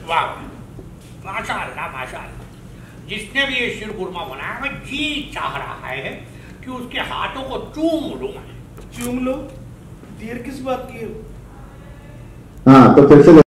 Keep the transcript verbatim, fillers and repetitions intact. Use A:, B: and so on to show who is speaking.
A: वाह माशाअल्लाह माशाअल्लाह। जिसने भी ये शीरकुरमा बनाया मैं जी चाह रहा है कि उसके हाथों को चूम लूं।
B: चूम लो, देर किस बात की है?
C: हाँ तो फिर से